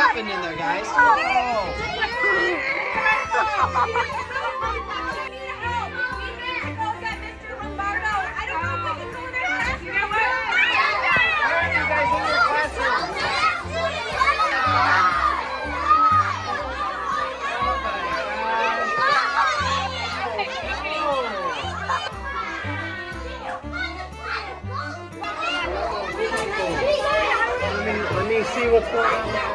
happened in there, guys? Let me see what's going on there.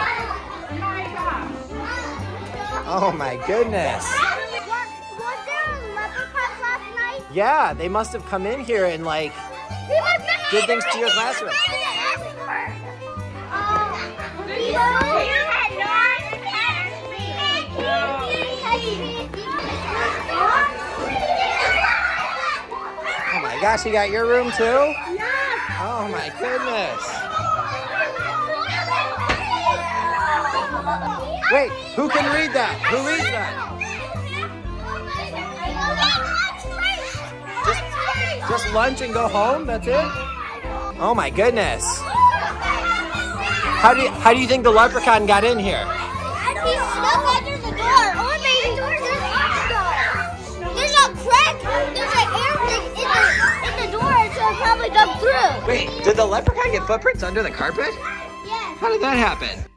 Oh my goodness. Was there a leprechaun last night? Yeah, they must have come in here and like did things to your classroom. Oh my gosh, you got your room too? Oh my goodness. Wait, who can read that? Who reads that? Just lunch and go home? That's it? Oh my goodness. How do you think the leprechaun got in here? He snuck under the door. Or maybe the door is locked. There's a crack. There's an air thing in the door, so it probably got through. Wait, did the leprechaun get footprints under the carpet? Yeah. How did that happen?